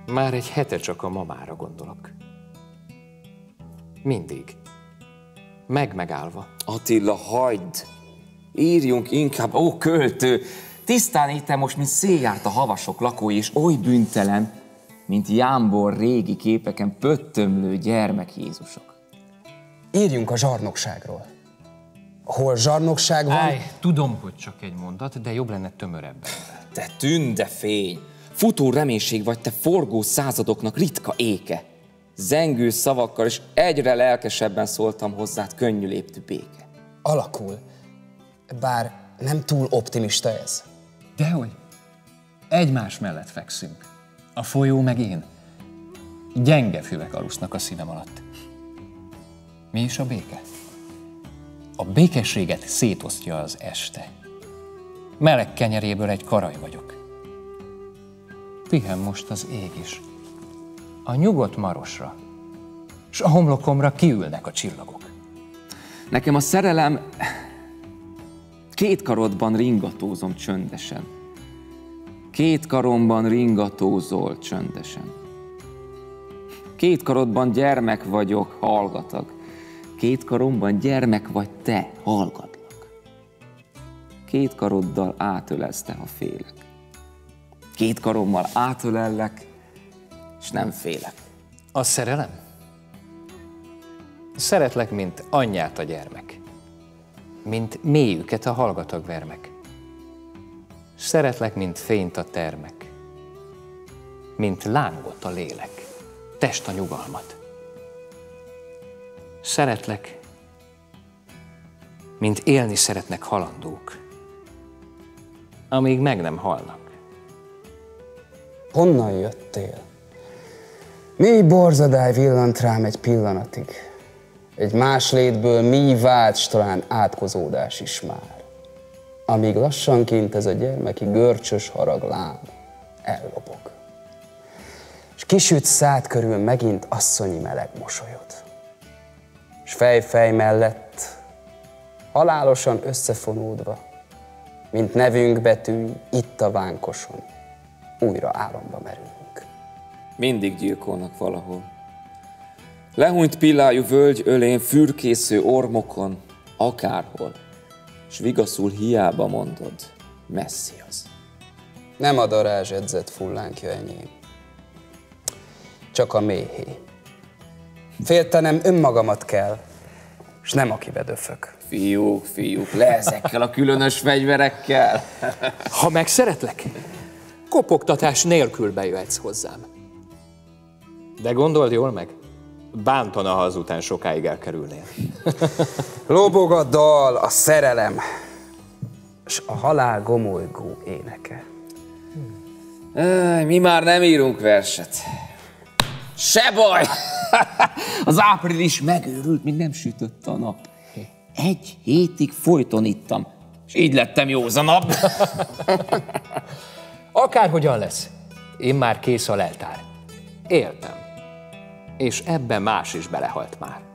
Már egy hete csak a mamára gondolok. Mindig. Megállva. Attila, hagyd! Írjunk inkább, ó költő! Tisztán étem most, mint széjjárt a havasok lakói, és oly bűntelen, mint Jámbor régi képeken pöttömlő gyermek Jézusok. Írjunk a zsarnokságról. Hol zsarnokság van... Állj, tudom, hogy csak egy mondat, de jobb lenne tömörebben. Te tündefény! Futó reménység vagy te forgó századoknak ritka éke. Zengő szavakkal, és egyre lelkesebben szóltam hozzád könnyű léptű béke. Alakul. Bár nem túl optimista ez. Dehogy. Egymás mellett fekszünk. A folyó meg én. Gyenge füvek alusznak a színem alatt. Mi is a béke? A békességet szétosztja az este. Meleg kenyeréből egy karaj vagyok. Pihen most az ég is. A nyugodt marosra, s a homlokomra kiülnek a csillagok. Nekem a szerelem... Két karodban ringatózom csöndesen. Két karomban ringatózol csöndesen. Két karodban gyermek vagyok, hallgatag. Két karomban gyermek vagy te, hallgatlak. Két karoddal átölelsz te, ha félek. Két karommal átölellek, és nem félek. A szerelem? Szeretlek, mint anyját a gyermek. Mint mélyüket a hallgatag vermek. Szeretlek, mint fényt a termek. Mint lángot a lélek, test a nyugalmat. Szeretlek, mint élni szeretnek halandók, amíg meg nem halnak. Honnan jöttél? Mi borzadály villant rám egy pillanatig. Egy más létből mi vált, s talán átkozódás is már. Amíg lassanként ez a gyermeki görcsös haraglám ellobog. És kisüt szád körül megint asszonyi meleg mosolyod. És fej mellett, halálosan összefonódva, mint nevünk betűi itt a vánkoson, újra álomba merülünk. Mindig gyilkolnak valahol. Lehúnyt pillájú völgy ölén, fürkésző ormokon, akárhol, s vigaszul hiába mondod, messzi az. Nem a darázs edzett fullánkja enyém, csak a méhé. Féltenem önmagamat kell, s nem akibe döfök. Fiúk, le ezekkel a különös fegyverekkel. Ha megszeretlek, kopogtatás nélkül bejöhetsz hozzám. De gondold jól meg, bántana, ha azután sokáig elkerülnél. Lobog a dal, a szerelem, s a halál gomolygó éneke. Mi már nem írunk verset. Se baj! Az április megőrült, még nem sütött a nap. Egy hétig folyton ittam, és így lettem józanabb. Akárhogyan lesz, én már kész a leltár. Éltem. És ebben más is belehalt már.